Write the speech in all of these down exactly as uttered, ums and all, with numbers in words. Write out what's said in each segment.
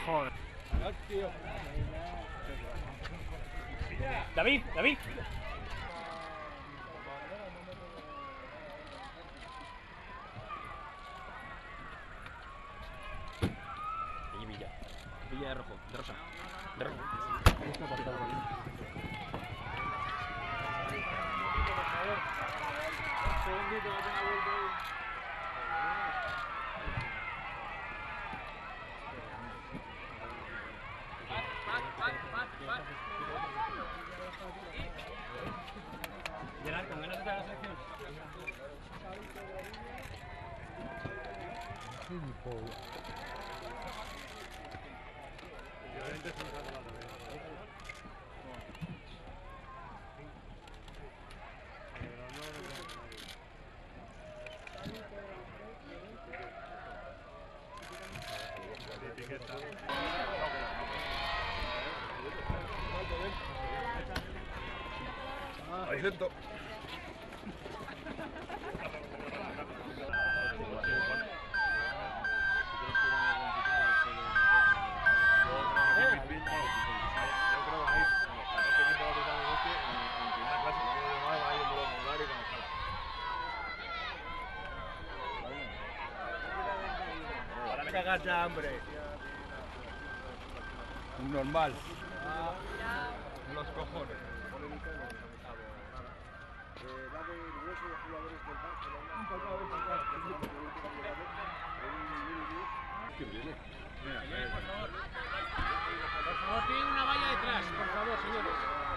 Joder. David, David. Ahí Villa. Villa de rojo, de rosa. De rojo. Gerard, ¿con ganas de estar en la selección? Ahí siento. Ahora me cagas de hambre. Normal. Los cojones. ¿Quién viene? Mira, Bien, por favor. Por favor, tienen una valla detrás, por favor, señores.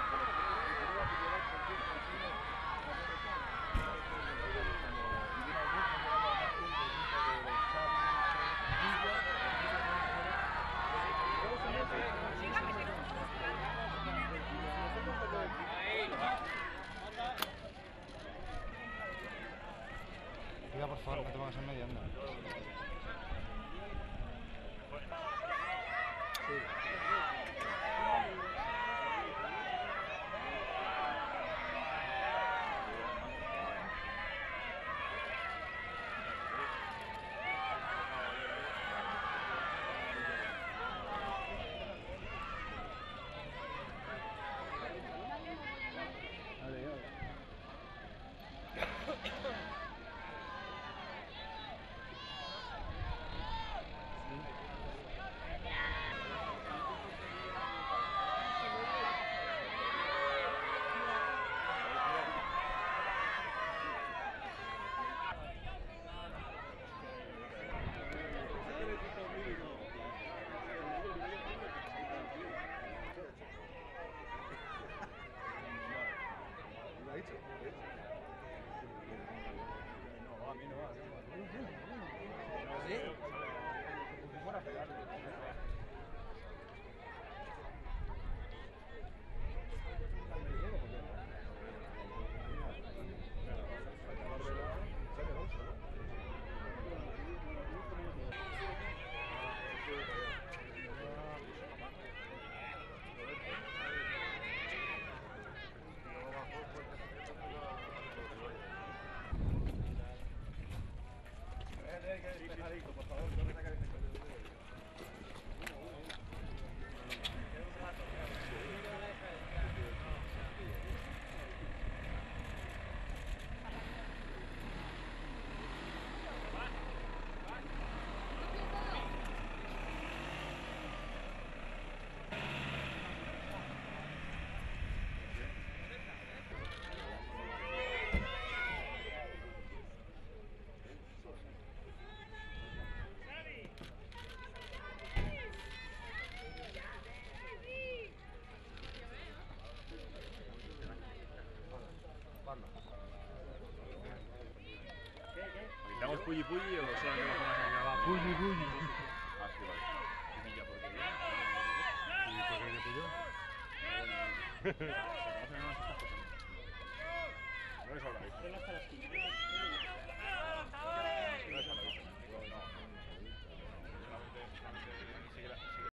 Cuida, por favor, no te pongas en medio, anda. ¿Necesitamos Puyi Puyi o solamente vamos a hacer una Puyi, Puyi. Ah, sí, vale. ¿Y Villa por qué? ¿Y por qué viene Puyo? No es ahora.